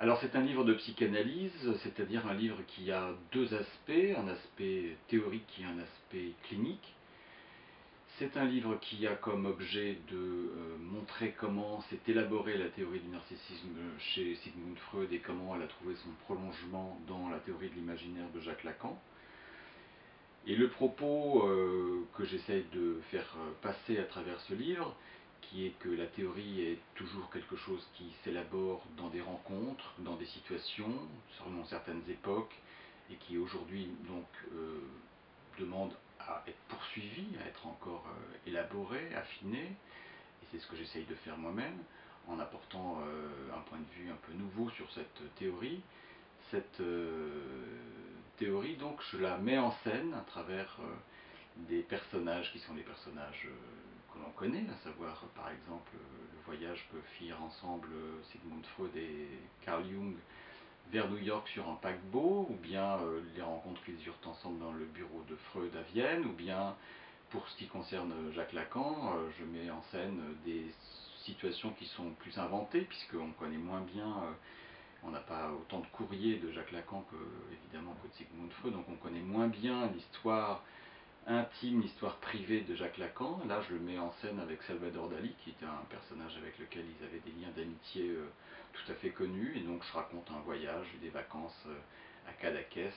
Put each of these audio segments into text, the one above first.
Alors c'est un livre de psychanalyse, c'est-à-dire un livre qui a deux aspects, un aspect théorique et un aspect clinique. C'est un livre qui a comme objet de montrer comment s'est élaborée la théorie du narcissisme chez Sigmund Freud et comment elle a trouvé son prolongement dans la théorie de l'imaginaire de Jacques Lacan. Et le propos que j'essaye de faire passer à travers ce livre, qui est que la théorie est toujours quelque chose qui s'élabore dans des rencontres, dans des situations, selon certaines époques, et qui aujourd'hui donc demande à être poursuivi, à être encore élaboré, affiné, et c'est ce que j'essaye de faire moi-même, en apportant un point de vue un peu nouveau sur cette théorie. Cette théorie, donc, je la mets en scène à travers des personnages qui sont les personnages que l'on connaît, à savoir par exemple le voyage que firent ensemble Sigmund Freud et Carl Jung vers New York sur un paquebot, ou bien les rencontres qu'ils eurent ensemble dans le bureau de Freud à Vienne, ou bien pour ce qui concerne Jacques Lacan, je mets en scène des situations qui sont plus inventées, puisqu'on connaît moins bien, on n'a pas autant de courriers de Jacques Lacan que, évidemment, que de Sigmund Freud, donc on connaît moins bien l'histoire intime, l'histoire privée de Jacques Lacan. Là, je le mets en scène avec Salvador Dali, qui était un personnage avec lequel ils avaient des liens d'amitié tout à fait connus. Et donc, je raconte un voyage, des vacances à Cadaqués,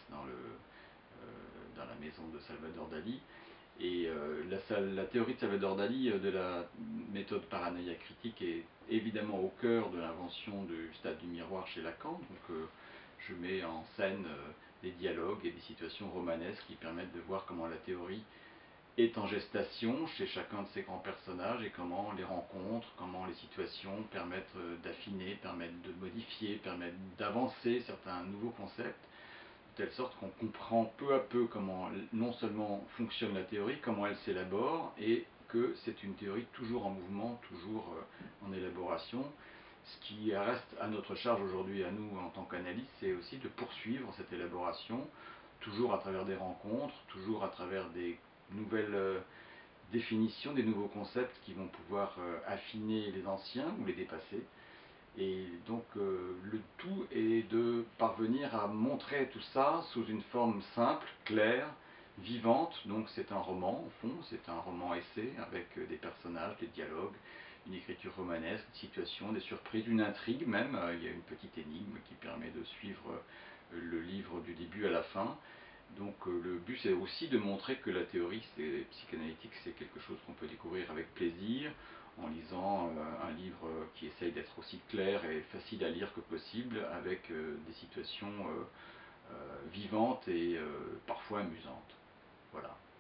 dans la maison de Salvador Dali. Et la théorie de Salvador Dali de la méthode paranoïa critique est évidemment au cœur de l'invention du stade du miroir chez Lacan. Donc, je mets en scène des dialogues et des situations romanesques qui permettent de voir comment la théorie est en gestation chez chacun de ces grands personnages et comment les rencontres, comment les situations permettent d'affiner, permettent de modifier, permettent d'avancer certains nouveaux concepts, de telle sorte qu'on comprend peu à peu comment non seulement fonctionne la théorie, comment elle s'élabore, et que c'est une théorie toujours en mouvement, toujours en élaboration. Ce qui reste à notre charge aujourd'hui, à nous en tant qu'analystes, c'est aussi de poursuivre cette élaboration, toujours à travers des rencontres, toujours à travers des nouvelles définitions, des nouveaux concepts qui vont pouvoir affiner les anciens ou les dépasser. Et donc le tout est de parvenir à montrer tout ça sous une forme simple, claire, vivante. Donc c'est un roman, au fond, c'est un roman-essai avec des personnages, des dialogues, une écriture romanesque, des situations, des surprises, une intrigue même. Il y a une petite énigme qui permet de suivre le livre du début à la fin. Donc le but c'est aussi de montrer que la théorie psychanalytique c'est quelque chose qu'on peut découvrir avec plaisir en lisant un livre qui essaye d'être aussi clair et facile à lire que possible avec des situations vivantes et parfois amusantes. Voilà.